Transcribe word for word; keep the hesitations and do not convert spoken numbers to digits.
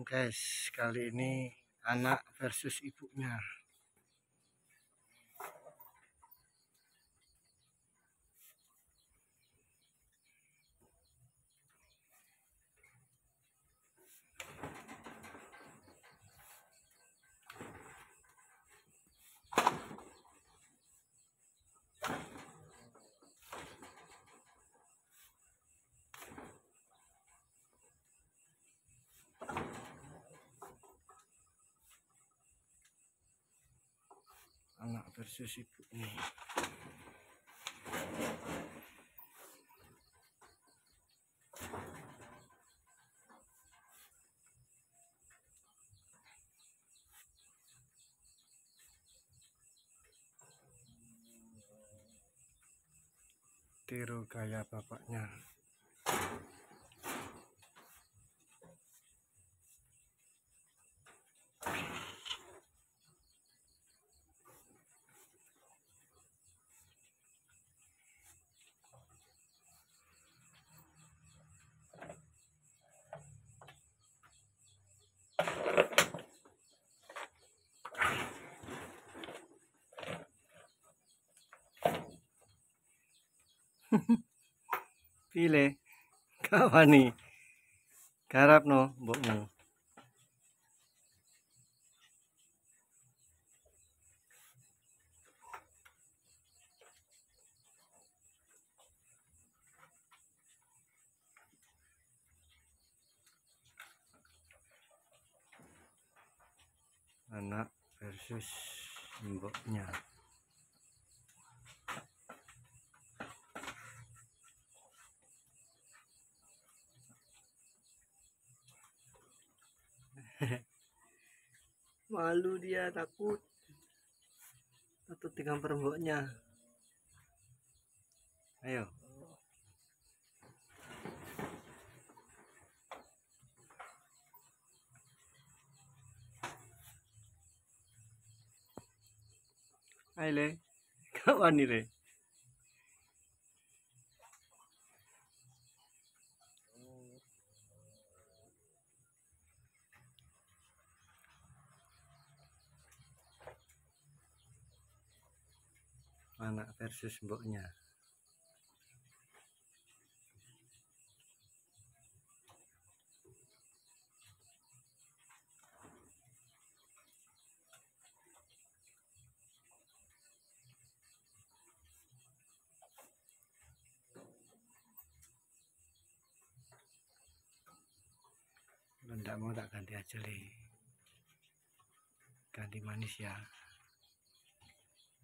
guys, kali ini anak versus ibunya. Anak versus ibunya. Tiru gaya bapaknya. Pilih kawan nih, garap no mbokmu. Anak versus mboknya. Malu dia, takut takut dengan peremboknya. Ayo. Ayo le, kawan nih le. Anak versus mboknya. Kalau enggak mau tak ganti aja le, ganti manis ya.